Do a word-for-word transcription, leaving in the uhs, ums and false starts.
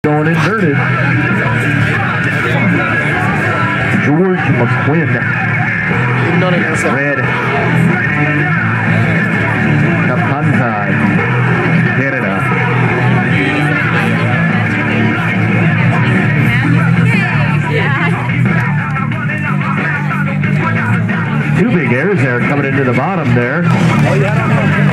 Going inverted. George McQuinn. Red. Kapanta, Canada. Two big airs there coming into the bottom there.